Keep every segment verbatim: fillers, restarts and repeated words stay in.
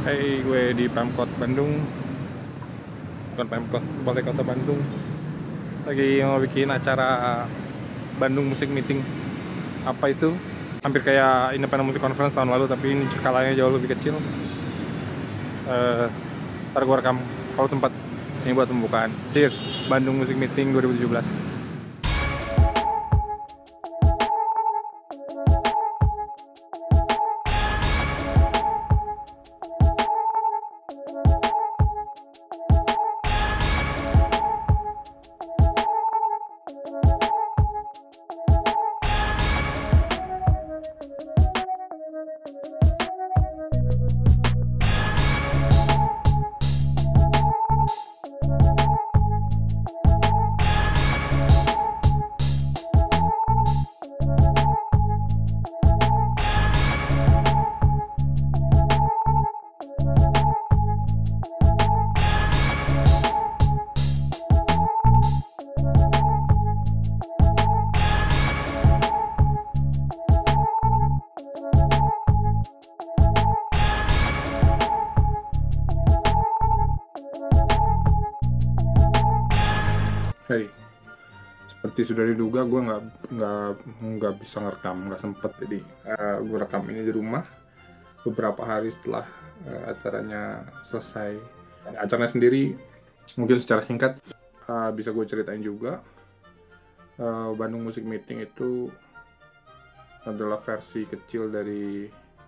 Hai, gue di Pemkot Bandung, bukan Pemkot, Balai Kota Bandung. Lagi mau bikin acara Bandung Music Meeting. Apa itu? Hampir kayak Independent Music Conference tahun lalu, tapi ini skalanya jauh lebih kecil. Eh, ntar gue rekam kalau sempat. Ini buat pembukaan. Cheers, Bandung Music Meeting dua ribu tujuh belas. Hey, seperti sudah diduga, gue nggak nggak nggak bisa ngerekam, nggak sempet. Jadi uh, gue rekam ini di rumah beberapa hari setelah uh, acaranya selesai. Acaranya sendiri mungkin secara singkat uh, bisa gue ceritain juga. Uh, Bandung Music Meeting itu adalah versi kecil dari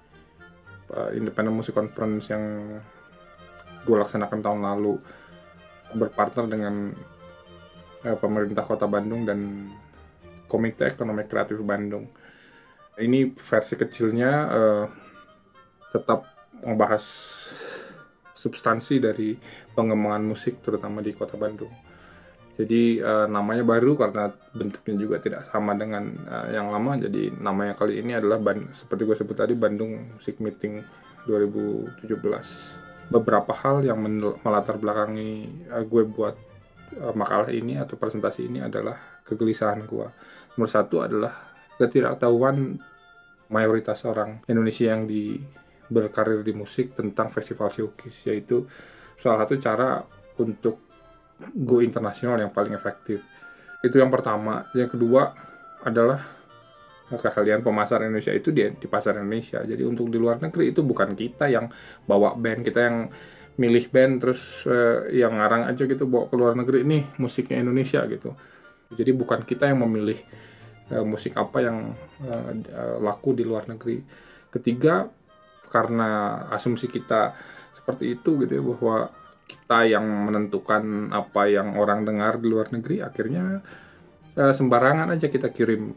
uh, Independent Music Conference yang gue laksanakan tahun lalu, berpartner dengan uh, pemerintah Kota Bandung dan Komite Ekonomi Kreatif Bandung. Ini versi kecilnya, uh, tetap membahas substansi dari pengembangan musik terutama di Kota Bandung. Jadi uh, namanya baru karena bentuknya juga tidak sama dengan uh, yang lama. Jadi namanya kali ini adalah Ban- seperti gue sebut tadi, Bandung Music Meeting dua ribu tujuh belas. Beberapa hal yang men- melatar belakangi uh, gue buat uh, makalah ini atau presentasi ini adalah kegelisahan gue. Nomor satu adalah ketidaktahuan mayoritas orang Indonesia yang di berkarir di musik tentang festival showcase, yaitu salah satu cara untuk go internasional yang paling efektif. Itu yang pertama. Yang kedua adalah keahlian pemasaran Indonesia itu di, di pasar Indonesia. Jadi untuk di luar negeri itu bukan kita yang bawa band, kita yang milih band terus eh, yang ngarang aja gitu bawa ke luar negeri, nih musiknya Indonesia gitu. Jadi bukan kita yang memilih eh, musik apa yang eh, laku di luar negeri. Ketiga, karena asumsi kita seperti itu gitu ya, bahwa kita yang menentukan apa yang orang dengar di luar negeri, akhirnya eh, sembarangan aja kita kirim.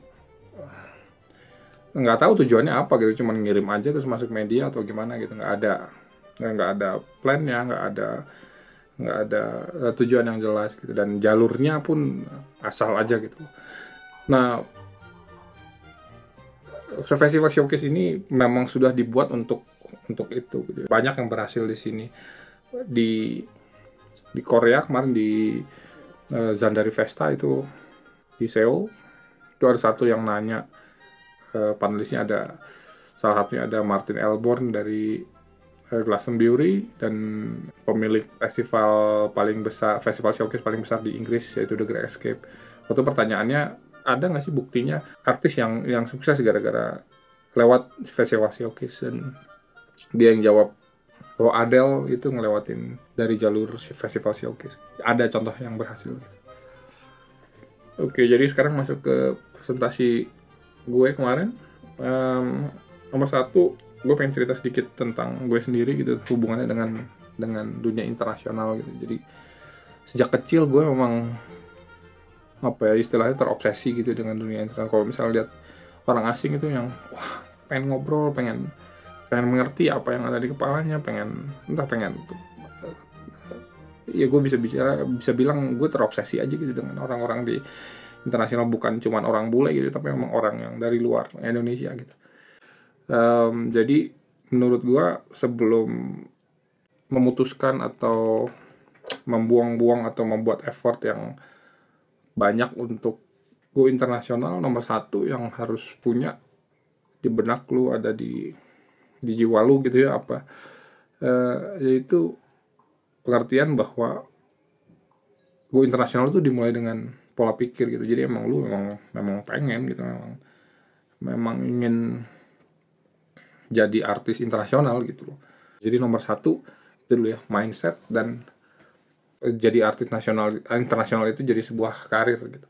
Nggak tahu tujuannya apa gitu, cuman ngirim aja terus masuk media atau gimana gitu. Nggak ada nggak ada plannya, nggak ada nggak ada eh, tujuan yang jelas gitu, dan jalurnya pun asal aja gitu. Nah, festival showcase ini memang sudah dibuat untuk untuk itu gitu. Banyak yang berhasil di sini. Di di Korea kemarin di uh, Zandari Festa itu di Seoul, itu ada satu yang nanya, uh, panelisnya ada salah satunya ada Martin Elborn dari uh, Glastonbury, dan pemilik festival paling besar, festival showcase paling besar di Inggris, yaitu The Great Escape. Waktu pertanyaannya, ada nggak sih buktinya artis yang yang sukses gara-gara lewat festival showcase, dan dia yang jawab bahwa Adele itu ngelewatin dari jalur festival showcase. Ada contoh yang berhasil. Oke, jadi sekarang masuk ke presentasi gue kemarin. Um, nomor satu, gue pengen cerita sedikit tentang gue sendiri gitu, hubungannya dengan dengan dunia internasional gitu. Jadi sejak kecil gue memang apa ya istilahnya terobsesi gitu dengan dunia internasional. Kalau misalnya lihat orang asing itu yang wah pengen ngobrol, pengen pengen mengerti apa yang ada di kepalanya, pengen entah pengen ya gue bisa bicara bisa bilang gue terobsesi aja gitu dengan orang-orang di internasional, bukan cuma orang bule gitu, tapi memang orang yang dari luar Indonesia gitu. Um, jadi menurut gue, sebelum memutuskan atau membuang-buang atau membuat effort yang banyak untuk go internasional, nomor satu yang harus punya di benak lu, ada di di jiwa lu gitu ya, apa uh, yaitu pengertian bahwa go internasional itu dimulai dengan pola pikir gitu. Jadi emang lu memang memang pengen gitu, memang memang ingin jadi artis internasional gitu loh. Jadi nomor satu itu dulu ya, mindset, dan jadi artis nasional internasional itu jadi sebuah karir gitu.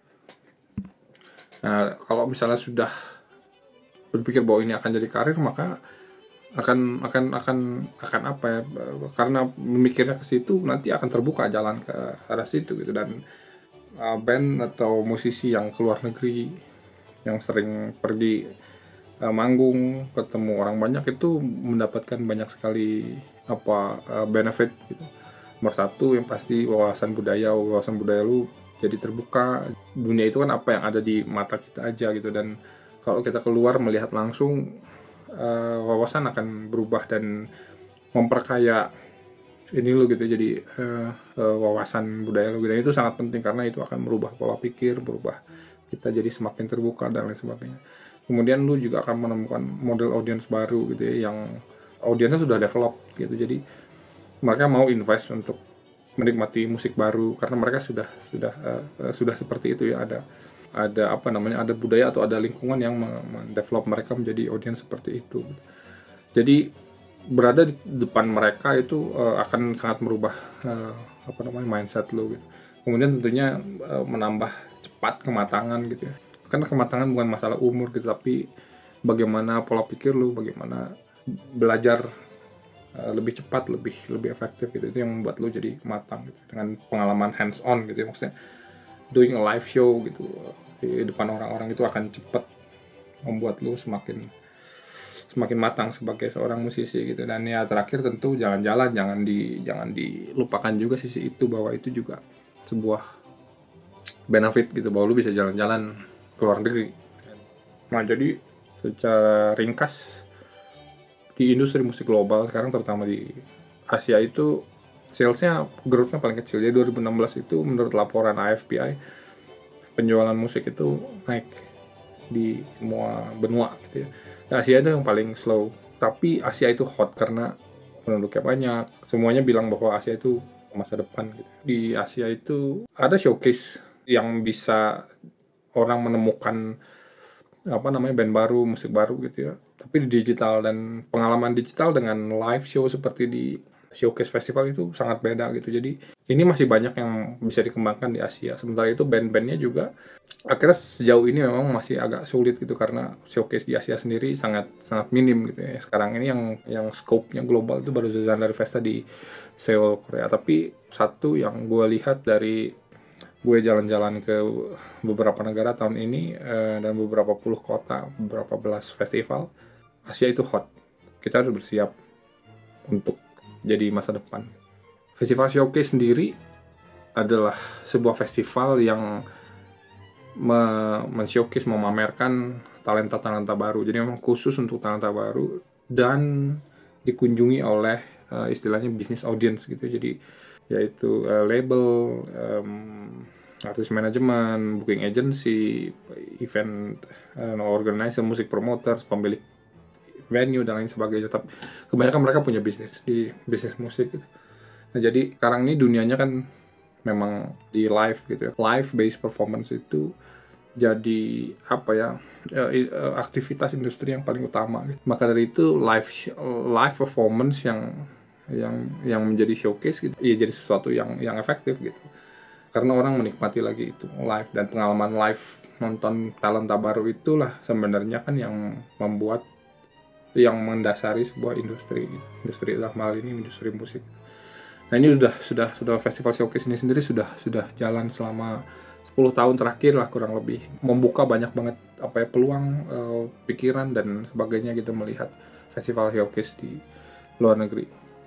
Nah, kalau misalnya sudah berpikir bahwa ini akan jadi karir, maka akan akan akan akan apa ya, karena memikirnya ke situ nanti akan terbuka jalan ke arah situ gitu. Dan uh, band atau musisi yang keluar negeri yang sering pergi uh, manggung ketemu orang banyak itu mendapatkan banyak sekali apa uh, benefit gitu. Nomor satu yang pasti wawasan budaya wawasan budaya lu jadi terbuka. Dunia itu kan apa yang ada di mata kita aja gitu, dan kalau kita keluar melihat langsung, Uh, wawasan akan berubah dan memperkaya ini lo gitu. Jadi uh, uh, wawasan budaya lo gitu, dan itu sangat penting karena itu akan merubah pola pikir, berubah kita jadi semakin terbuka dan lain sebagainya. Kemudian lu juga akan menemukan model audience baru gitu ya, yang audiensnya sudah develop gitu. Jadi mereka mau invest untuk menikmati musik baru karena mereka sudah sudah uh, uh, sudah seperti itu ya, ada ada apa namanya ada budaya atau ada lingkungan yang mendevelop mereka menjadi audiens seperti itu. Jadi berada di depan mereka itu uh, akan sangat merubah uh, apa namanya mindset lo gitu. Kemudian tentunya uh, menambah cepat kematangan gitu ya. Karena kematangan bukan masalah umur gitu, tapi bagaimana pola pikir lo, bagaimana belajar uh, lebih cepat, lebih lebih efektif gitu. Itu yang membuat lo jadi matang gitu. Dengan pengalaman hands on gitu ya, maksudnya doing a live show gitu di depan orang-orang itu akan cepat membuat lu semakin semakin matang sebagai seorang musisi gitu. Dan ya terakhir tentu jalan-jalan, jangan di jangan dilupakan juga sisi itu, bahwa itu juga sebuah benefit gitu, bahwa lu bisa jalan-jalan ke luar negeri. Nah, jadi secara ringkas di industri musik global sekarang, terutama di Asia itu salesnya growth-nya paling kecil. Jadi dua ribu enam belas itu menurut laporan A F P I penjualan musik itu naik di semua benua gitu ya. Nah, Asia itu yang paling slow, tapi Asia itu hot karena penduduknya banyak. Semuanya bilang bahwa Asia itu masa depan gitu. Di Asia itu ada showcase yang bisa orang menemukan apa namanya band baru, musik baru gitu ya. Tapi di digital, dan pengalaman digital dengan live show seperti di showcase festival itu sangat beda gitu. Jadi ini masih banyak yang bisa dikembangkan di Asia. Sementara itu band-bandnya juga akhirnya sejauh ini memang masih agak sulit gitu, karena showcase di Asia sendiri sangat sangat minim gitu ya. Sekarang ini yang yang scope-nya global itu baru Zandari Festa di Seoul, Korea. Tapi satu yang gue lihat dari gue jalan-jalan ke beberapa negara tahun ini eh, dan beberapa puluh kota, beberapa belas festival, Asia itu hot. Kita harus bersiap untuk jadi masa depan. Festival Showcase sendiri adalah sebuah festival yang me- men-showcase, memamerkan talenta-talenta baru. Jadi memang khusus untuk talenta baru dan dikunjungi oleh uh, istilahnya business audience gitu. Jadi yaitu uh, label, um, artist management, booking agency, event uh, organizer, musik promoters, pemilik venue dan lain sebagainya. Tapi kebanyakan mereka punya bisnis di bisnis musik gitu. Nah, jadi sekarang ini dunianya kan memang di live gitu ya. Live based performance itu jadi apa ya, aktivitas industri yang paling utama gitu. Maka dari itu live live performance yang yang yang menjadi showcase gitu, ya jadi sesuatu yang yang efektif gitu. Karena orang menikmati lagi itu live, dan pengalaman live nonton talenta baru itulah sebenarnya kan yang membuat, yang mendasari sebuah industri gitu. Industri dalam hal ini industri musik. Nah, ini sudah sudah sudah festival showcase ini sendiri sudah sudah jalan selama sepuluh tahun terakhir lah kurang lebih, membuka banyak banget apa ya peluang, uh, pikiran dan sebagainya gitu melihat festival showcase di luar negeri.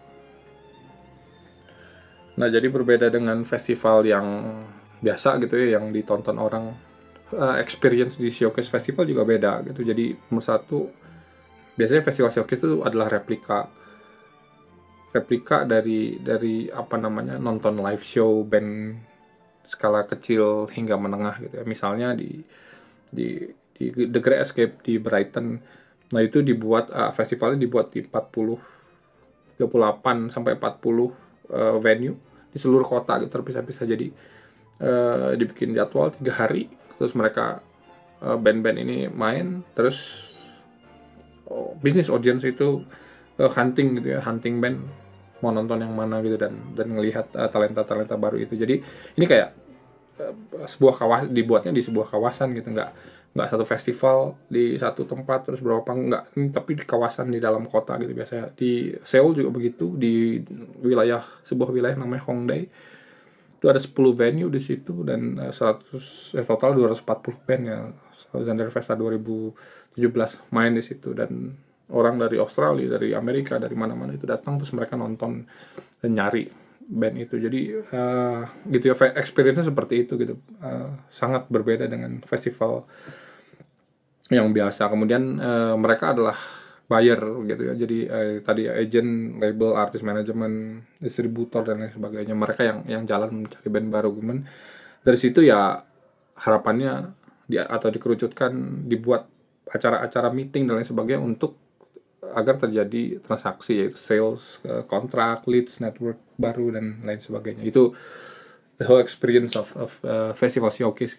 Nah, jadi berbeda dengan festival yang biasa gitu ya, yang ditonton orang, uh, experience di showcase festival juga beda gitu. Jadi nomor satu, biasanya festival showcase itu adalah replika replika dari dari apa namanya nonton live show band skala kecil hingga menengah gitu ya. Misalnya di di di The Great Escape di Brighton. Nah, itu dibuat uh, festivalnya dibuat di empat puluh tiga puluh delapan sampai empat puluh uh, venue di seluruh kota gitu, terpisah-pisah. Jadi uh, dibikin jadwal tiga hari, terus mereka uh, band-band ini main, terus oh, bisnis audience itu uh, hunting gitu ya, hunting band mau nonton yang mana gitu, dan dan ngelihat uh, talenta-talenta baru itu. Jadi ini kayak uh, sebuah kawasan, dibuatnya di sebuah kawasan gitu, nggak nggak satu festival di satu tempat terus berapa nggak, tapi di kawasan di dalam kota gitu. Biasanya di Seoul juga begitu, di wilayah sebuah wilayah namanya Hongdae itu ada sepuluh venue di situ, dan uh, seratus eh, total dua ratus empat puluh band ya. Xander Festa dua ribu tujuh belas main di situ, dan orang dari Australia, dari Amerika, dari mana-mana itu datang, terus mereka nonton dan nyari band itu. Jadi uh, gitu ya, experience-nya seperti itu gitu, uh, sangat berbeda dengan festival yang biasa. Kemudian uh, mereka adalah buyer gitu ya, jadi uh, tadi agent, label, artist management, distributor dan lain sebagainya, mereka yang yang jalan mencari band baru. Kemudian dari situ ya harapannya di, atau dikerucutkan, dibuat acara-acara meeting dan lain sebagainya untuk agar terjadi transaksi, yaitu sales, kontrak, leads, network baru dan lain sebagainya. Itu the whole experience of, of uh, festival showcase.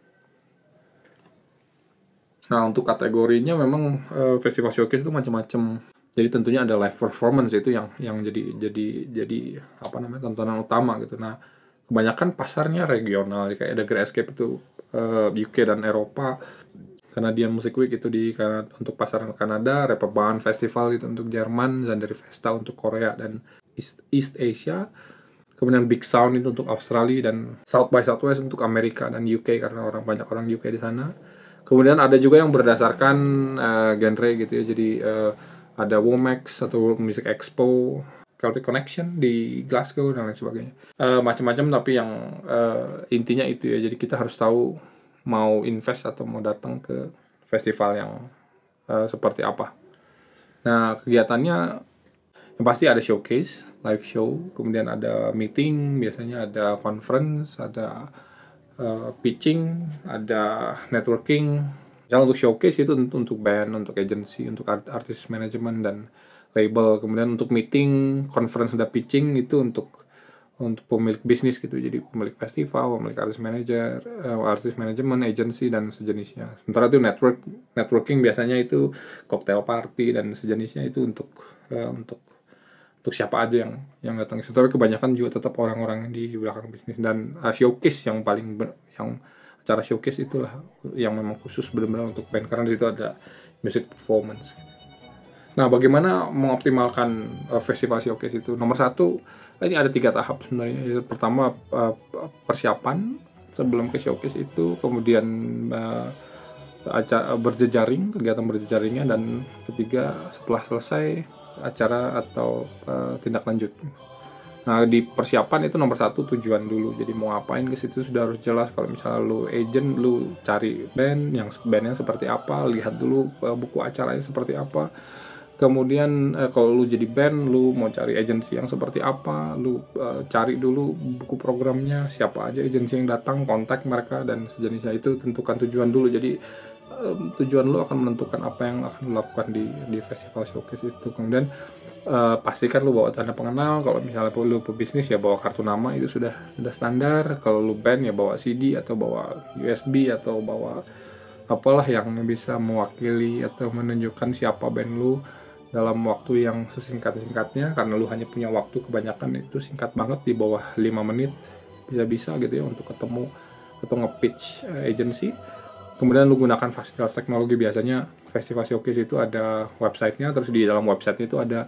Nah, untuk kategorinya memang uh, festival showcase itu macam-macam. Jadi tentunya ada live performance, itu yang yang jadi jadi jadi apa namanya, tontonan utama gitu. Nah, kebanyakan pasarnya regional, kayak The Great Escape itu uh, U K dan Eropa, Canadian Music Week itu di Kanada, untuk pasar Kanada, Reeperbahn Festival itu untuk Jerman, Xander Festa untuk Korea dan East, East Asia. Kemudian Big Sound itu untuk Australia, dan South by Southwest untuk Amerika dan U K karena orang banyak orang U K di sana. Kemudian ada juga yang berdasarkan uh, genre gitu ya. Jadi uh, ada Womex atau World Music Expo, Celtic Connection di Glasgow dan lain sebagainya. Uh, macam-macam, tapi yang uh, intinya itu ya. Jadi kita harus tahu mau invest atau mau datang ke festival yang uh, seperti apa. Nah, kegiatannya yang pasti ada showcase, live show, kemudian ada meeting, biasanya ada conference, ada uh, pitching, ada networking. Misalnya untuk showcase itu untuk, untuk band, untuk agency, untuk art, artist management dan label. Kemudian untuk meeting, conference, ada pitching itu untuk untuk pemilik bisnis gitu, jadi pemilik festival, pemilik artist manager, uh, artist management, agency dan sejenisnya. Sementara itu network networking biasanya itu cocktail party dan sejenisnya, itu untuk uh, untuk untuk siapa aja yang yang datang ke situ. Tapi kebanyakan juga tetap orang-orang di belakang bisnis. Dan uh, showcase yang paling ber, yang acara showcase itulah yang memang khusus benar-benar untuk band, karena di situ ada music performance. Nah, bagaimana mengoptimalkan uh, festival showcase itu? Nomor satu, ini ada tiga tahap sebenarnya. Pertama, uh, persiapan sebelum ke showcase itu, kemudian uh, acara berjejaring, kegiatan berjejaringnya, dan ketiga setelah selesai acara atau uh, tindak lanjut. Nah, di persiapan itu nomor satu tujuan dulu. Jadi mau ngapain ke situ sudah harus jelas. Kalau misalnya lu agent, lu cari band yang bandnya seperti apa, lihat dulu uh, buku acaranya seperti apa. Kemudian eh, kalau lu jadi band, lu mau cari agensi yang seperti apa, lu uh, cari dulu buku programnya, siapa aja agensi yang datang, kontak mereka dan sejenisnya. Itu tentukan tujuan dulu. Jadi um, tujuan lu akan menentukan apa yang akan lu lakukan di di festival showcase itu. Kemudian uh, pastikan lu bawa tanda pengenal. Kalau misalnya lu pebisnis ya bawa kartu nama, itu sudah sudah standar. Kalau lu band ya bawa C D atau bawa U S B atau bawa apalah yang bisa mewakili atau menunjukkan siapa band lu dalam waktu yang sesingkat-singkatnya, karena lu hanya punya waktu kebanyakan itu singkat banget, di bawah lima menit bisa-bisa gitu ya untuk ketemu atau nge-pitch uh, agency. Kemudian lu gunakan fasilitas teknologi. Biasanya festival showcase itu ada websitenya, terus di dalam website itu ada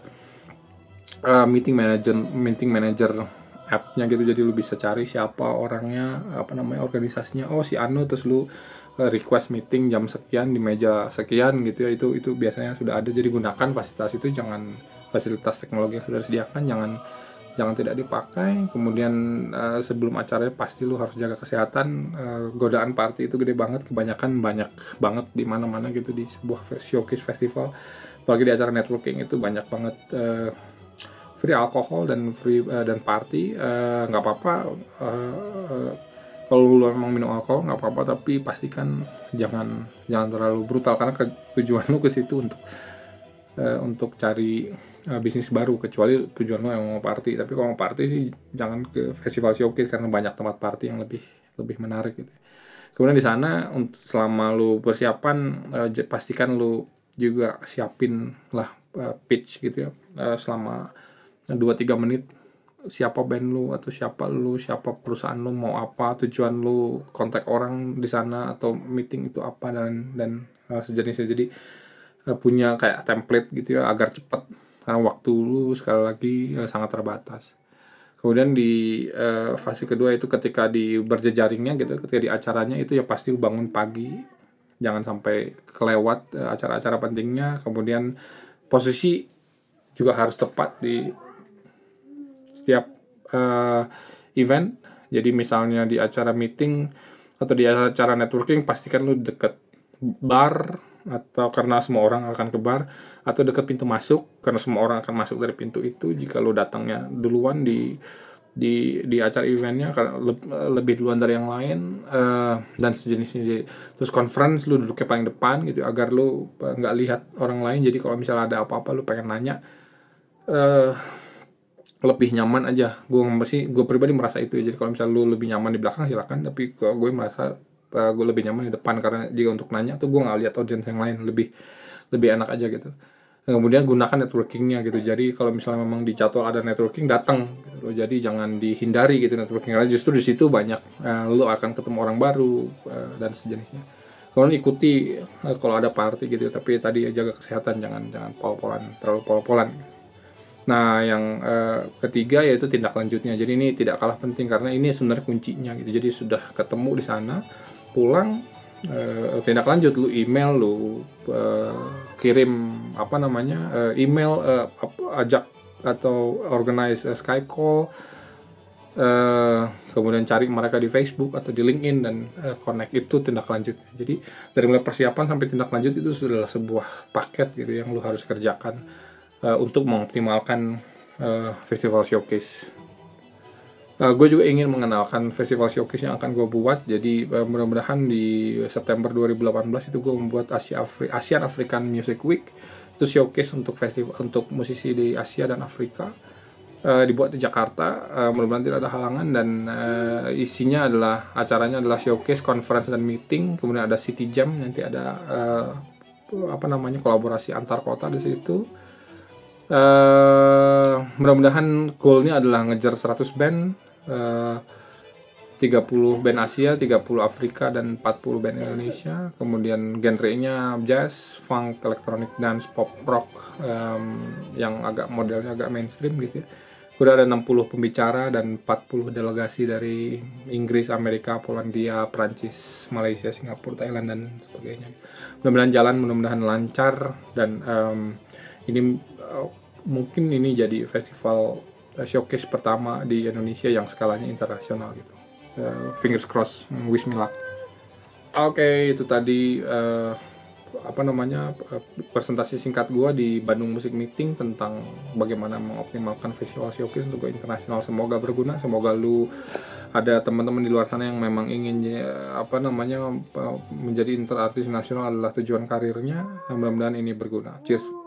uh, meeting manager meeting manager app-nya gitu. Jadi lu bisa cari siapa orangnya, apa namanya, organisasinya, oh si Anu, terus lu request meeting jam sekian di meja sekian gitu ya. Itu itu biasanya sudah ada. Jadi gunakan fasilitas itu, jangan fasilitas teknologi yang sudah disediakan jangan jangan tidak dipakai. Kemudian uh, sebelum acaranya pasti lu harus jaga kesehatan. Uh, godaan party itu gede banget, kebanyakan banyak banget di mana-mana gitu di sebuah showcase festival. Apalagi di acara networking itu banyak banget uh, free alkohol dan free uh, dan party. Uh, nggak apa-apa uh, uh, kalau lu emang minum alkohol nggak apa-apa, tapi pastikan jangan jangan terlalu brutal, karena tujuan lu ke situ untuk uh, untuk cari uh, bisnis baru, kecuali tujuan lo yang mau party. Tapi kalau mau party sih jangan ke festival showcase karena banyak tempat party yang lebih lebih menarik gitu. Kemudian di sana selama lu persiapan, uh, pastikan lu juga siapin lah uh, pitch gitu ya, uh, selama dua tiga menit, siapa band lu atau siapa lu, siapa perusahaan lu, mau apa, tujuan lu, kontak orang di sana atau meeting itu apa, dan dan uh, sejenisnya. Jadi uh, punya kayak template gitu ya agar cepat, karena waktu lu sekali lagi uh, sangat terbatas. Kemudian di uh, fase kedua itu ketika di berjejaringnya gitu, ketika di acaranya itu ya pasti lu bangun pagi, jangan sampai kelewat uh, acara-acara pentingnya. Kemudian posisi juga harus tepat di setiap uh, event. Jadi misalnya di acara meeting atau di acara networking, pastikan lu deket bar, atau karena semua orang akan ke bar, atau dekat pintu masuk karena semua orang akan masuk dari pintu itu. Jika lu datangnya duluan di di di acara eventnya karena lebih duluan dari yang lain, uh, dan sejenisnya. Terus conference lu duduknya paling depan gitu agar lu nggak uh, lihat orang lain. Jadi kalau misalnya ada apa-apa lu pengen nanya, uh, lebih nyaman aja. Gue masih gue pribadi merasa itu ya. Jadi kalau misalnya lu lebih nyaman di belakang silakan, tapi gue merasa uh, gue lebih nyaman di depan, karena jika untuk nanya tuh gue nggak lihat audiens yang lain, lebih lebih enak aja gitu. Kemudian gunakan networkingnya gitu. Jadi kalau misalnya memang di jadwal ada networking, datang gitu loh. Jadi jangan dihindari gitu networking, karena justru di situ banyak uh, lu akan ketemu orang baru uh, dan sejenisnya. Kemudian ikuti uh, kalau ada party gitu, tapi tadi jaga kesehatan, jangan jangan pol-polan, terlalu pol-polan. Nah, yang uh, ketiga yaitu tindak lanjutnya. Jadi ini tidak kalah penting karena ini sebenarnya kuncinya gitu. Jadi sudah ketemu di sana, pulang, uh, tindak lanjut, lu email, lu uh, kirim apa namanya uh, email, uh, ajak atau organize uh, Skype call, uh, kemudian cari mereka di Facebook atau di LinkedIn dan uh, connect. Itu tindak lanjut. Jadi dari mulai persiapan sampai tindak lanjut itu sudah sebuah paket gitu yang lu harus kerjakan Uh, untuk mengoptimalkan uh, festival showcase. Uh, gue juga ingin mengenalkan festival showcase yang akan gue buat. Jadi uh, mudah-mudahan di September dua ribu delapan belas itu gue membuat Asia Afri Asian African Music Week. Itu showcase untuk festival untuk musisi di Asia dan Afrika. Uh, dibuat di Jakarta. Uh, mudah-mudahan tidak ada halangan, dan uh, isinya adalah acaranya adalah showcase, conference dan meeting. Kemudian ada City Jam, nanti ada uh, apa namanya kolaborasi antar kota di situ. Uh, mudah-mudahan goalnya adalah ngejar seratus band, uh, tiga puluh band Asia, tiga puluh Afrika, dan empat puluh band Indonesia. Kemudian genrenya jazz, funk, electronic dance, pop, rock, um, yang agak modelnya agak mainstream gitu ya. Udah ada enam puluh pembicara dan empat puluh delegasi dari Inggris, Amerika, Polandia, Prancis, Malaysia, Singapura, Thailand, dan sebagainya. Mudah-mudahan jalan, mudah-mudahan lancar, dan um, ini uh, mungkin ini jadi festival uh, showcase pertama di Indonesia yang skalanya internasional gitu. Uh, fingers crossed, wish me luck. Oke, okay, itu tadi uh, apa namanya uh, presentasi singkat gua di Bandung Music Meeting tentang bagaimana mengoptimalkan festival showcase untuk go internasional. Semoga berguna, semoga lu ada teman-teman di luar sana yang memang ingin uh, apa namanya uh, menjadi interartis nasional adalah tujuan karirnya. Mudah-mudahan ini berguna. Cheers.